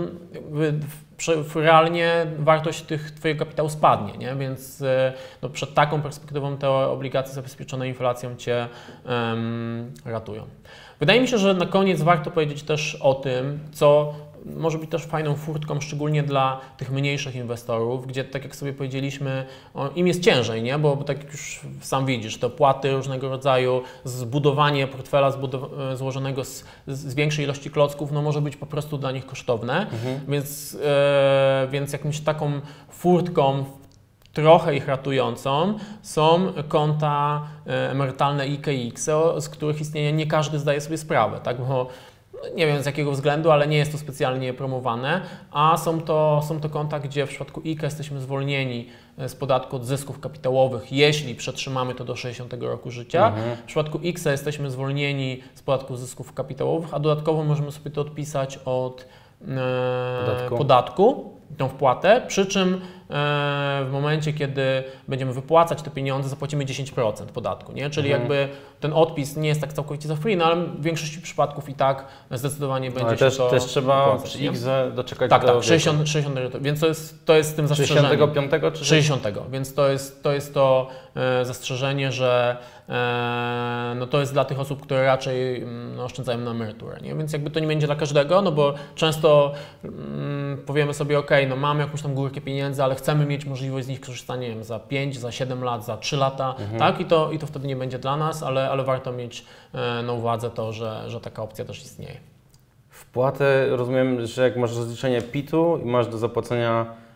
realnie wartość tych Twojego kapitału spadnie, nie? Więc no, przed taką perspektywą te obligacje zabezpieczone inflacją Cię um, ratują. Wydaje mi się, że na koniec warto powiedzieć też o tym, co może być też fajną furtką, szczególnie dla tych mniejszych inwestorów, gdzie tak jak sobie powiedzieliśmy, o, im jest ciężej, nie? Bo, bo tak jak już sam widzisz, te opłaty różnego rodzaju, zbudowanie portfela zbudow- złożonego z, z większej ilości klocków, no może być po prostu dla nich kosztowne, mhm. więc, e, więc jakąś taką furtką trochę ich ratującą są konta emerytalne I K X, z których istnienia nie każdy zdaje sobie sprawę, tak? Bo nie wiem z jakiego względu, ale nie jest to specjalnie promowane, a są to, są to konta, gdzie w przypadku I K E jesteśmy zwolnieni z podatku od zysków kapitałowych, jeśli przetrzymamy to do sześćdziesiątego roku życia. Mhm. W przypadku X jesteśmy zwolnieni z podatku zysków kapitałowych, a dodatkowo możemy sobie to odpisać od e, podatku. podatku, tą wpłatę, przy czym w momencie, kiedy będziemy wypłacać te pieniądze, zapłacimy dziesięć procent podatku, nie? Czyli mhm. jakby ten odpis nie jest tak całkowicie za free, no ale w większości przypadków i tak zdecydowanie będzie ale się też, to też trzeba wypłacać, przy X doczekać tak, do tak, sześćdziesiąt, sześćdziesiąt, więc to jest, to jest z tym zastrzeżeniem. sześćdziesiątego piątego czy sześćdziesiątego, więc to jest to, jest to e, zastrzeżenie, że e, no to jest dla tych osób, które raczej no, oszczędzają na emeryturę, nie? Więc jakby to nie będzie dla każdego, no bo często mm, powiemy sobie, ok, no mamy jakąś tam górkę pieniędzy, ale chcemy mieć możliwość z nich korzystania, nie wiem, za pięć, za siedem lat, za trzy lata, mhm. tak? I to, i to wtedy nie będzie dla nas, ale, ale warto mieć e, na uwadze to, że, że taka opcja też istnieje. Wpłatę rozumiem, że jak masz rozliczenie P I T-u i masz do zapłacenia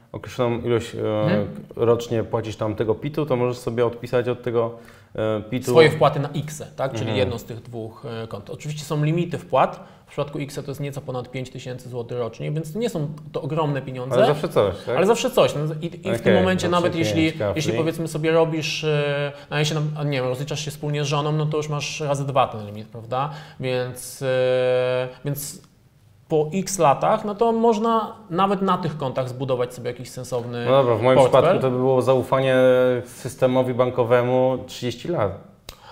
określoną ilość e, Mhm. rocznie płacisz tam tego pitu, to możesz sobie odpisać od tego e, pitu. Swoje wpłaty na X, tak? Czyli Mhm. jedno z tych dwóch e, kont. Oczywiście są limity wpłat. W przypadku X to jest nieco ponad pięć tysięcy złotych rocznie, więc to nie są to ogromne pieniądze. Ale zawsze coś, tak? Ale zawsze coś. No i, i w Okej, tym momencie zawsze nawet jeśli, pięć kafli. jeśli powiedzmy sobie robisz, e, no jeśli nam- nie wiem, rozliczasz się wspólnie z żoną, no to już masz razy dwa ten limit, prawda? Więc, e, więc po X latach, no to można nawet na tych kontach zbudować sobie jakiś sensowny No dobra, w moim portfel. przypadku to by było zaufanie systemowi bankowemu trzydzieści lat.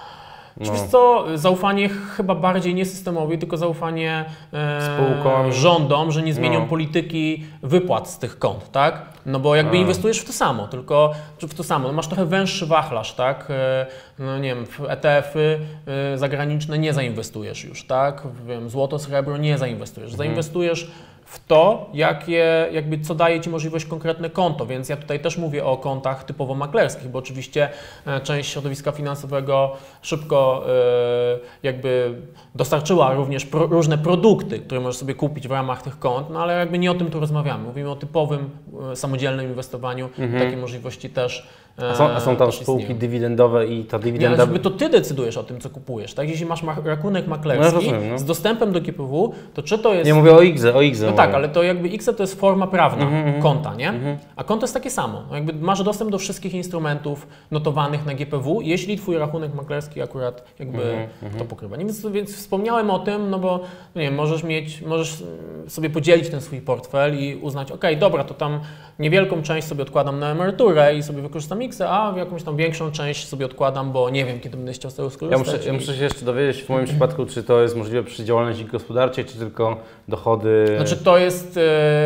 Czy No. wiesz co, zaufanie chyba bardziej nie systemowi, tylko zaufanie e, Spółkom. rządom, że nie zmienią No. polityki wypłat z tych kont, tak? No bo jakby A. inwestujesz w to samo, tylko w to samo, no masz trochę węższy wachlarz, tak? E, No nie wiem, w E T F-y e, zagraniczne nie zainwestujesz już, tak? W, wiem, złoto, srebro nie zainwestujesz. Mhm. Zainwestujesz w to, jakie, jakby co daje Ci możliwość konkretne konto, więc ja tutaj też mówię o kontach typowo maklerskich, bo oczywiście e, część środowiska finansowego szybko e, jakby dostarczyła również pro, różne produkty, które możesz sobie kupić w ramach tych kont, no ale jakby nie o tym tu rozmawiamy. Mówimy o typowym e, samodzielnym inwestowaniu, takie możliwości też e, A są, a są tam też spółki istnieją. dywidendowe i ta Nie, dywidenda... ale jakby to Ty decydujesz o tym, co kupujesz, tak? Jeśli masz ma- rachunek maklerski No, rozumiem, no. z dostępem do G P W, to czy to jest... Nie mówię o I G Z E, o I G Z E No mówię. tak, ale to jakby X to jest forma prawna Mhm, konta, nie? A konto jest takie samo. No jakby masz dostęp do wszystkich instrumentów notowanych na G P W, jeśli Twój rachunek maklerski akurat jakby Mhm, to pokrywa. Nie, Więc, więc wspomniałem o tym, no bo no nie wiem, możesz mieć, możesz mm, sobie podzielić ten swój portfel i uznać, ok, dobra, to tam niewielką część sobie odkładam na emeryturę i sobie wykorzystam X, a jakąś tam większą część sobie odkładam, bo nie wiem, kiedy będę chciał z tego Ja skorzystać. muszę, ja i- muszę się jeszcze dowiedzieć w moim przypadku, czy to jest możliwe przy działalności gospodarczej, czy tylko dochody... Znaczy to jest,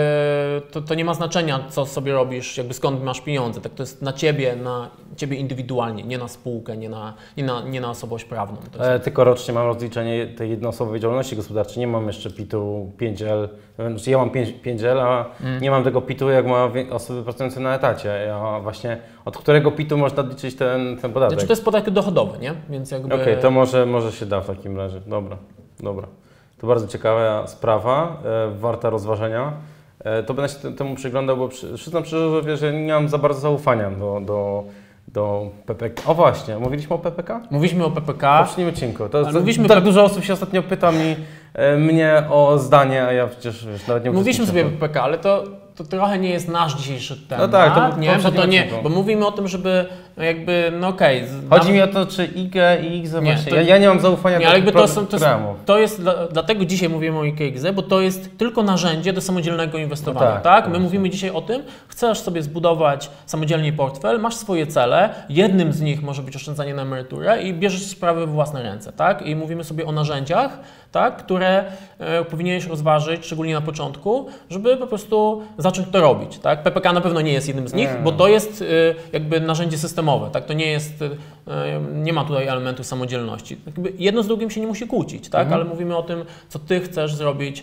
e, to, to nie ma znaczenia, co sobie robisz, jakby skąd masz pieniądze, tak to jest na Ciebie, na Ciebie indywidualnie, nie na spółkę, nie na, nie na, nie na osobowość prawną. To jest, E, tylko rocznie mam rozliczenie tej jednoosobowej działalności gospodarczej, nie mam jeszcze pitu pięć L, znaczy ja mam pięć L, a Mm. nie mam tego pitu jak ma wie- osoby pracujące na etacie. Ja właśnie od którego pitu można odliczyć ten, ten podatek? znaczy to jest podatek dochodowy, nie? Więc jakby... Okej, to może, może się da w takim razie. Dobra, dobra. To bardzo ciekawa sprawa, e, warta rozważenia. E, to będę się te- temu przyglądał, bo przy, przyznam szczerze, że nie mam za bardzo zaufania do, do, do P P K. O właśnie, mówiliśmy o P P K? Mówiliśmy o P P W K. poprzednim odcinku. To, Ale to, mówiliśmy tak P- dużo osób się ostatnio pyta mi, e, mnie o zdanie, a ja przecież wiesz, nawet nie Mówiliśmy sobie o uczestniczę P P K, ale to, to trochę nie jest nasz dzisiejszy temat, tak, to w nie? Bo to poprzednim nie, odcinku. bo mówimy o tym, żeby no jakby, no okej. z- w Chodzi nam- mi o to, czy I G i I G Z E Nie, właśnie. to- Ja, ja nie mam zaufania Nie, do ale jakby pro- to, są, to, jest, programów. to jest, dla, dlatego dzisiaj mówimy o I K X E, bo to jest tylko narzędzie do samodzielnego inwestowania, No tak, tak? My właśnie. mówimy dzisiaj o tym, chcesz sobie zbudować samodzielnie portfel, masz swoje cele, jednym z nich może być oszczędzanie na emeryturę i bierzesz sprawy w własne ręce, tak? I mówimy sobie o narzędziach, tak, które e, powinieneś rozważyć, szczególnie na początku, żeby po prostu zacząć to robić, tak? P P K na pewno nie jest jednym z nich, Nie. bo to jest e, jakby narzędzie systemowe, tak? To nie jest, e, nie ma tutaj elementu samodzielności. Tak jakby jedno z drugim się nie musi kłócić, tak? Ale mówimy o tym, co ty chcesz zrobić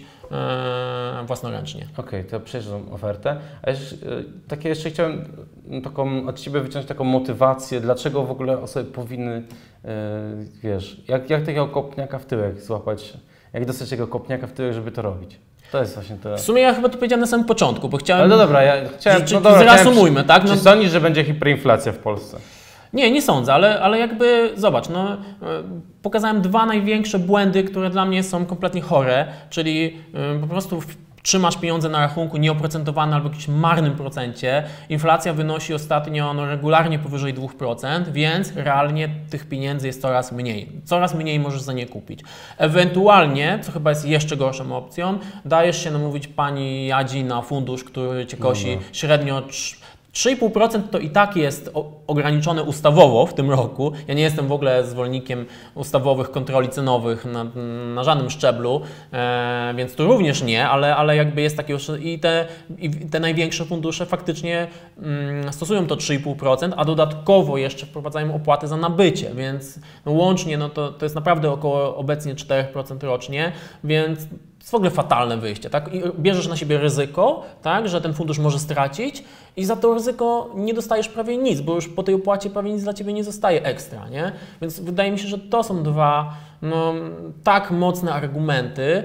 e, własnoręcznie. Okej, to przejrzę tą ofertę. A jeszcze, e, takie jeszcze chciałem mm, taką, od Ciebie wyciągnąć taką motywację, dlaczego w ogóle osoby powinny, e, wiesz, jak, jak takiego kopniaka w tyłek złapać, jak dostać tego kopniaka w tyłek, żeby to robić. To jest właśnie to. W sumie ja chyba to powiedziałem na samym początku, bo chciałem... Ale no dobra, ja chciałem, Czy- no czy dobra, zreasumujmy, chciałem, tak? Czy No- sądzisz, że będzie hiperinflacja w Polsce? Nie, nie sądzę, ale, ale jakby zobacz, no, e, pokazałem dwa największe błędy, które dla mnie są kompletnie chore, czyli e, po prostu w, trzymasz pieniądze na rachunku nieoprocentowane albo w jakimś marnym procencie, inflacja wynosi ostatnio no, regularnie powyżej dwa procent, więc realnie tych pieniędzy jest coraz mniej. Coraz mniej możesz za nie kupić. Ewentualnie, co chyba jest jeszcze gorszą opcją, dajesz się namówić pani Jadzi na fundusz, który cię kosi No, no. średnio trz- trzy i pół procent to i tak jest o- ograniczone ustawowo w tym roku. Ja nie jestem w ogóle zwolennikiem ustawowych kontroli cenowych na, na żadnym szczeblu, e, więc tu również nie, ale, ale jakby jest takie już i te, i te największe fundusze faktycznie mm, stosują to trzy i pół procent, a dodatkowo jeszcze wprowadzają opłaty za nabycie, więc no łącznie no to, to jest naprawdę około obecnie cztery procent rocznie, więc jest w ogóle fatalne wyjście, tak? I bierzesz na siebie ryzyko, tak, że ten fundusz może stracić i za to ryzyko nie dostajesz prawie nic, bo już po tej opłacie prawie nic dla Ciebie nie zostaje ekstra, nie? Więc wydaje mi się, że to są dwa no, tak mocne argumenty,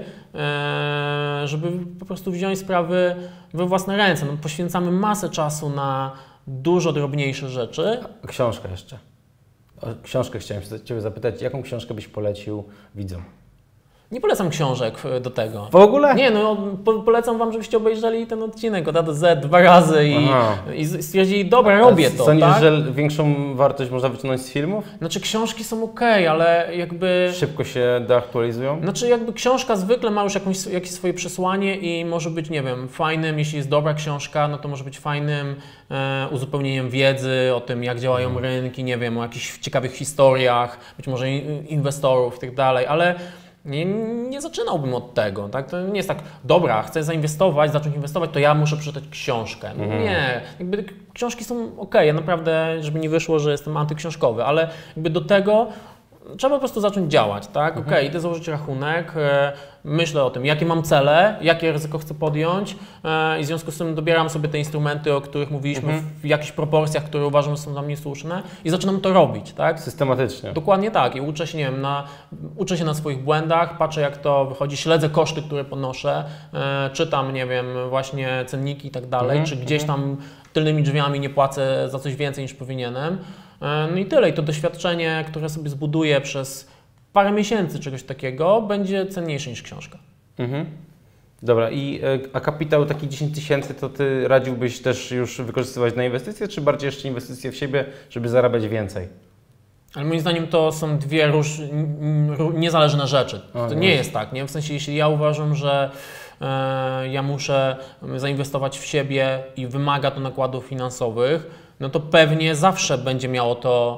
e, żeby po prostu wziąć sprawy we własne ręce. No, poświęcamy masę czasu na dużo drobniejsze rzeczy. Książka jeszcze. O książkę chciałem się Ciebie zapytać, jaką książkę byś polecił widzom? Nie polecam książek do tego. W ogóle? Nie, no po, polecam Wam, żebyście obejrzeli ten odcinek od A do Z dwa razy i, i stwierdzili, dobra, robię to, Sądzisz, tak? że większą wartość można wyciągnąć z filmów? Znaczy książki są okej, ale jakby... Szybko się deaktualizują? Znaczy jakby książka zwykle ma już jakąś, jakieś swoje przesłanie i może być, nie wiem, fajnym, jeśli jest dobra książka, no to może być fajnym e, uzupełnieniem wiedzy o tym, jak działają Mhm. rynki, nie wiem, o jakichś ciekawych historiach, być może in, inwestorów i tak dalej, ale Nie, nie zaczynałbym od tego, tak? To nie jest tak, dobra, chcę zainwestować, zacząć inwestować, to ja muszę przeczytać książkę. No Mhm. Nie, jakby książki są okej, ja naprawdę, żeby nie wyszło, że jestem antyksiążkowy, ale jakby do tego trzeba po prostu zacząć działać, tak? Mhm. Okej, idę założyć rachunek, e, myślę o tym, jakie mam cele, jakie ryzyko chcę podjąć e, i w związku z tym dobieram sobie te instrumenty, o których mówiliśmy, Mhm. w jakichś proporcjach, które uważam, że są dla mnie słuszne i zaczynam to robić, tak? Systematycznie. Dokładnie tak i uczę się, nie wiem, na, uczę się na swoich błędach, patrzę jak to wychodzi, śledzę koszty, które ponoszę, e, czytam, nie wiem, właśnie cenniki i tak dalej, Mhm, czy gdzieś tam tylnymi drzwiami nie płacę za coś więcej niż powinienem. E, no i tyle i to doświadczenie, które sobie zbuduję przez parę miesięcy czegoś takiego, będzie cenniejsze niż książka. Mhm. Dobra, i e, a kapitał taki dziesięć tysięcy to Ty radziłbyś też już wykorzystywać na inwestycje, czy bardziej jeszcze inwestycje w siebie, żeby zarabiać więcej? Ale moim zdaniem to są dwie róż, n- n- niezależne rzeczy. O, To nie. nie jest tak, nie? W sensie, jeśli ja uważam, że e, ja muszę zainwestować w siebie i wymaga to nakładów finansowych, no to pewnie zawsze będzie miało to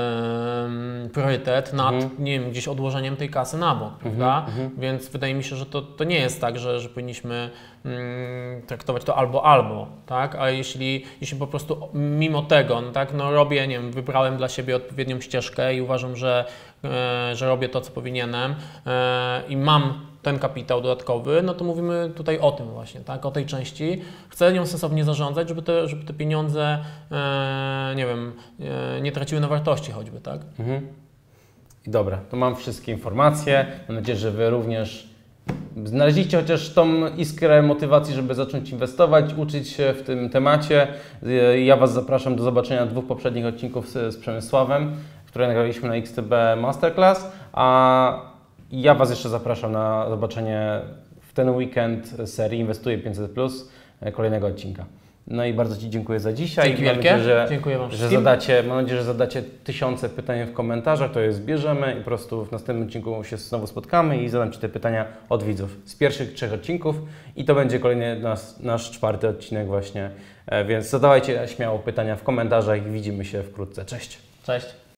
e, priorytet nad, Mhm. nie wiem, gdzieś odłożeniem tej kasy na bok, prawda? Więc wydaje mi się, że to, to nie jest tak, że, że powinniśmy mm, traktować to albo albo, tak? A jeśli, jeśli po prostu mimo tego, no tak, no robię, nie wiem, wybrałem dla siebie odpowiednią ścieżkę i uważam, że, e, że robię to, co powinienem e, i mam ten kapitał dodatkowy, no to mówimy tutaj o tym właśnie, tak, o tej części. Chcę nią sensownie zarządzać, żeby te, żeby te pieniądze, e, nie wiem, e, nie traciły na wartości choćby, tak? Mhm. I dobra, to mam wszystkie informacje. Mam nadzieję, że Wy również znaleźliście chociaż tą iskrę motywacji, żeby zacząć inwestować, uczyć się w tym temacie. Ja Was zapraszam do zobaczenia dwóch poprzednich odcinków z, z Przemysławem, które nagraliśmy na X T B Masterclass, a ja Was jeszcze zapraszam na zobaczenie w ten weekend serii Inwestuję pięćset plus kolejnego odcinka. No i bardzo Ci dziękuję za dzisiaj. Dzięki Mam wielkie. nadzieję, że, Dziękuję Wam że wszystkim. zadacie, mam nadzieję, że zadacie tysiące pytań w komentarzach, to je zbierzemy i po prostu w następnym odcinku się znowu spotkamy i zadam Ci te pytania od widzów z pierwszych trzech odcinków i to będzie kolejny nas, nasz czwarty odcinek właśnie, e, więc zadawajcie śmiało pytania w komentarzach i widzimy się wkrótce. Cześć! Cześć!